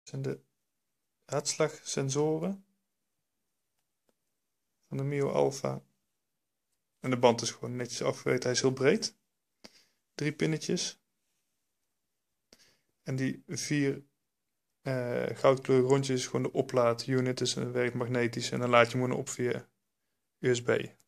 zijn de hartslagsensoren van de Mio Alpha. En de band is gewoon netjes afgewerkt. Hij is heel breed. 3 pinnetjes. En die 4 goudkleurige rondjes is gewoon de oplaadunit. Dus het werkt magnetisch. En dan laat je hem gewoon op via USB.